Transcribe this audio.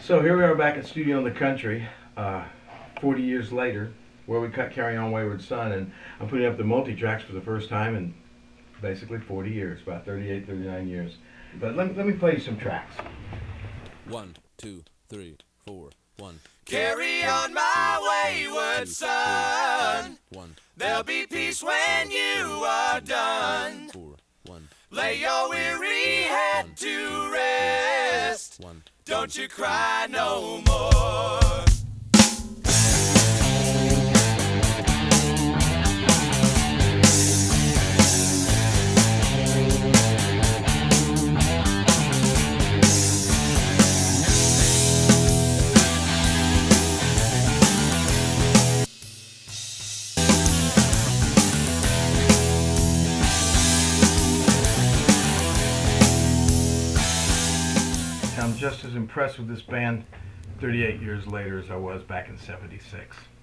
So here we are back at Studio in the Country, 40 years later, where we cut Carry On Wayward Son, and I'm putting up the multi-tracks for the first time in basically 40 years, about 38, 39 years. But let me play you some tracks. 1, 2, 3, 4, 1. Carry on my wayward son. 1. There'll be peace when you are done. 4, 1. Lay your weary head to rest. 1. Don't you cry no more. I'm just as impressed with this band 38 years later as I was back in '76.